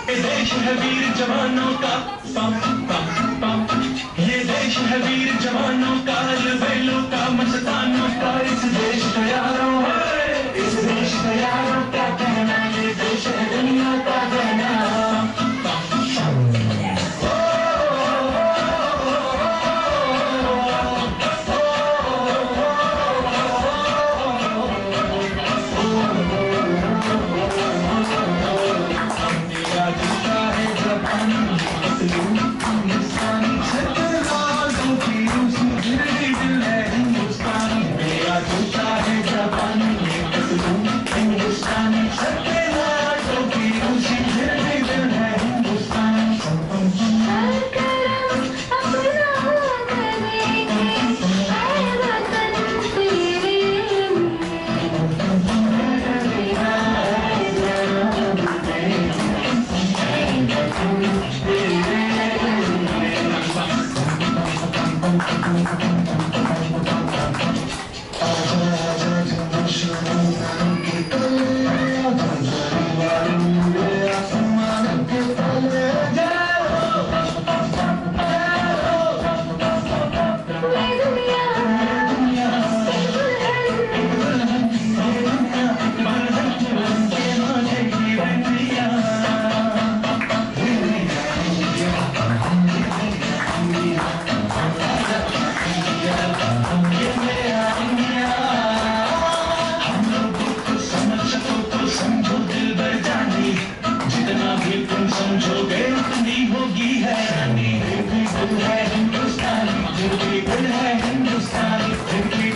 ये देश है वीर जवानों का, पम पम पम। ये देश है वीर जवानों का, बेलों का, मस्तानों का। इस देश का यारों है, इस देश का यारों क्या कहना। ये देश है दुनिया का कहना। समझोगे उतनी होगी हैरानी। फिर भी दिल है हिंदुस्तानी, फिर भी दिल है हिंदुस्तानी, फिर भी